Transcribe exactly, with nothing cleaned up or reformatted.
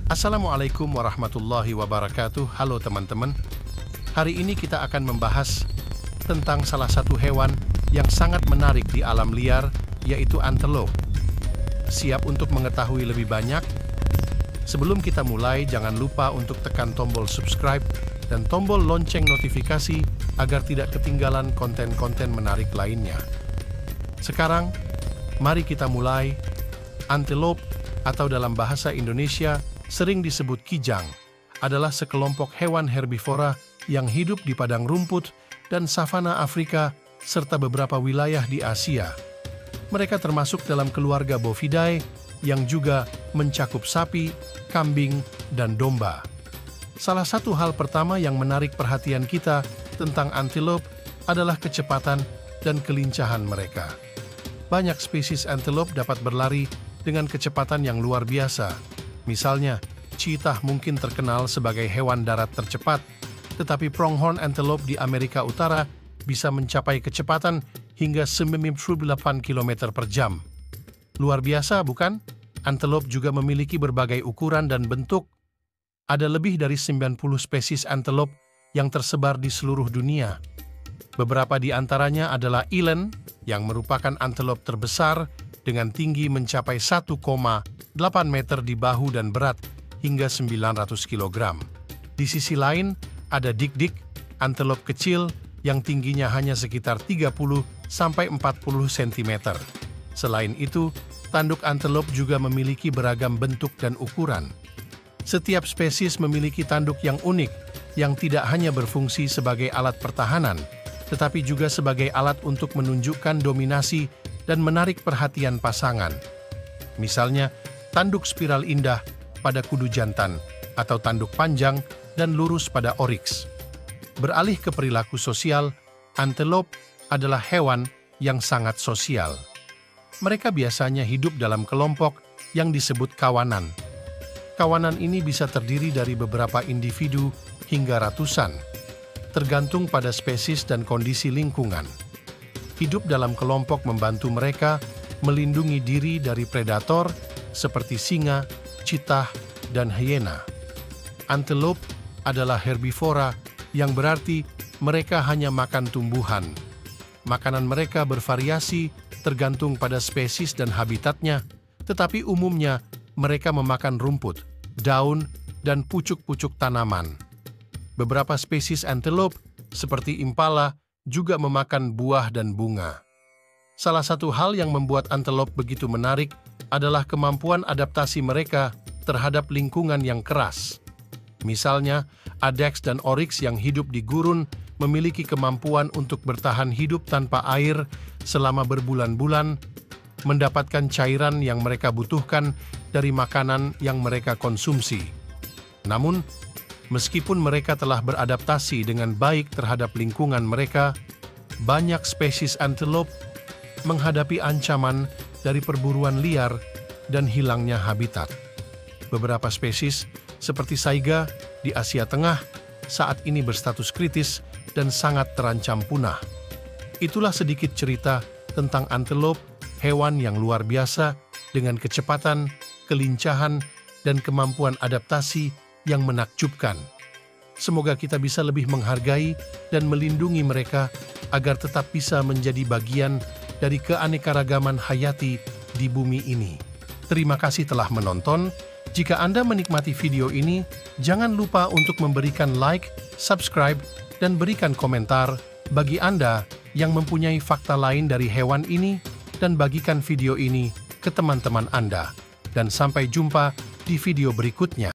Assalamualaikum warahmatullahi wabarakatuh. Halo teman-teman. Hari ini kita akan membahas tentang salah satu hewan yang sangat menarik di alam liar, yaitu antelope. Siap untuk mengetahui lebih banyak? Sebelum kita mulai, jangan lupa untuk tekan tombol subscribe dan tombol lonceng notifikasi agar tidak ketinggalan konten-konten menarik lainnya. Sekarang, mari kita mulai. Antelope, atau dalam bahasa Indonesia sering disebut kijang, adalah sekelompok hewan herbivora yang hidup di padang rumput dan savana Afrika serta beberapa wilayah di Asia. Mereka termasuk dalam keluarga Bovidae yang juga mencakup sapi, kambing, dan domba. Salah satu hal pertama yang menarik perhatian kita tentang antelope adalah kecepatan dan kelincahan mereka. Banyak spesies antelope dapat berlari dengan kecepatan yang luar biasa. Misalnya, cheetah mungkin terkenal sebagai hewan darat tercepat, tetapi pronghorn antelope di Amerika Utara bisa mencapai kecepatan hingga sembilan puluh delapan kilometer per jam. Luar biasa, bukan? Antelope juga memiliki berbagai ukuran dan bentuk. Ada lebih dari sembilan puluh spesies antelope yang tersebar di seluruh dunia. Beberapa di antaranya adalah eland, yang merupakan antelope terbesar dengan tinggi mencapai satu koma delapan meter di bahu dan berat hingga sembilan ratus kilogram. Di sisi lain, ada dik-dik, antelope kecil yang tingginya hanya sekitar tiga puluh sampai empat puluh sentimeter. Selain itu, tanduk antelope juga memiliki beragam bentuk dan ukuran. Setiap spesies memiliki tanduk yang unik, yang tidak hanya berfungsi sebagai alat pertahanan, tetapi juga sebagai alat untuk menunjukkan dominasi dan menarik perhatian pasangan. Misalnya, tanduk spiral indah pada kudu jantan, atau tanduk panjang dan lurus pada oryx. Beralih ke perilaku sosial, antelope adalah hewan yang sangat sosial. Mereka biasanya hidup dalam kelompok yang disebut kawanan. Kawanan ini bisa terdiri dari beberapa individu hingga ratusan, tergantung pada spesies dan kondisi lingkungan. Hidup dalam kelompok membantu mereka melindungi diri dari predator seperti singa, cheetah, dan hyena. Antelope adalah herbivora, yang berarti mereka hanya makan tumbuhan. Makanan mereka bervariasi tergantung pada spesies dan habitatnya, tetapi umumnya mereka memakan rumput, daun, dan pucuk-pucuk tanaman. Beberapa spesies antelope, seperti impala, juga memakan buah dan bunga. Salah satu hal yang membuat antelope begitu menarik adalah kemampuan adaptasi mereka terhadap lingkungan yang keras. Misalnya, adaks dan oryx yang hidup di gurun memiliki kemampuan untuk bertahan hidup tanpa air selama berbulan-bulan, mendapatkan cairan yang mereka butuhkan dari makanan yang mereka konsumsi. Namun, meskipun mereka telah beradaptasi dengan baik terhadap lingkungan mereka, banyak spesies antelope menghadapi ancaman dari perburuan liar dan hilangnya habitat. Beberapa spesies, seperti saiga di Asia Tengah, saat ini berstatus kritis dan sangat terancam punah. Itulah sedikit cerita tentang antelope, hewan yang luar biasa dengan kecepatan, kelincahan, dan kemampuan adaptasi yang menakjubkan. Semoga kita bisa lebih menghargai dan melindungi mereka agar tetap bisa menjadi bagian dari keanekaragaman hayati di bumi ini. Terima kasih telah menonton. Jika Anda menikmati video ini, jangan lupa untuk memberikan like, subscribe, dan berikan komentar bagi Anda yang mempunyai fakta lain dari hewan ini, dan bagikan video ini ke teman-teman Anda. Dan sampai jumpa di video berikutnya.